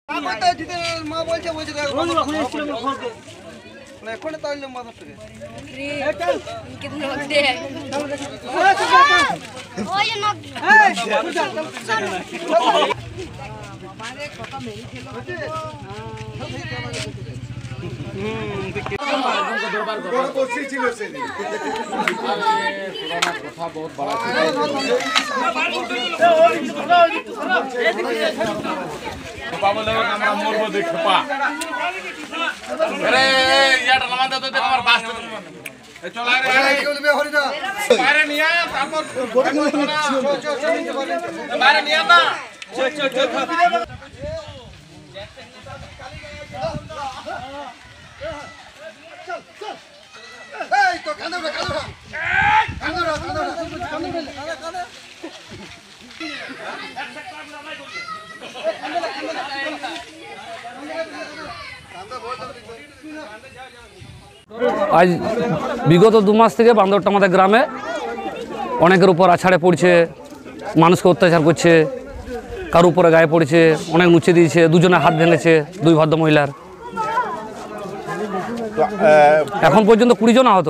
মা বলছে ওই জায়গায় এখন তাহলে মাথা থেকে कितने होते हैं ओए ना अरे यार लमान दे तो देख हमारे पास चला रे बाहर नहीं आया तापर बाहर नहीं आता तो कांदो आज विगत 2 मास থেকে বান্দরটা আমাদের গ্রামে অনেকের উপর আছাড়ে পড়ছে, মানুষকে অত্যাচার করছে, কার উপরে গায়ে পড়ছে, অনেক নুচে দিয়েছে, দুজনে হাত ভেঙেছে, 2 ভদ্র মহিলার। এখন পর্যন্ত 20 জন আহত।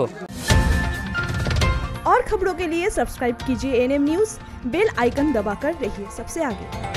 और खबरों के लिए सब्सक्राइब कीजिए एनएम न्यूज़, बेल आइकन दबाकर रहिए सबसे आगे।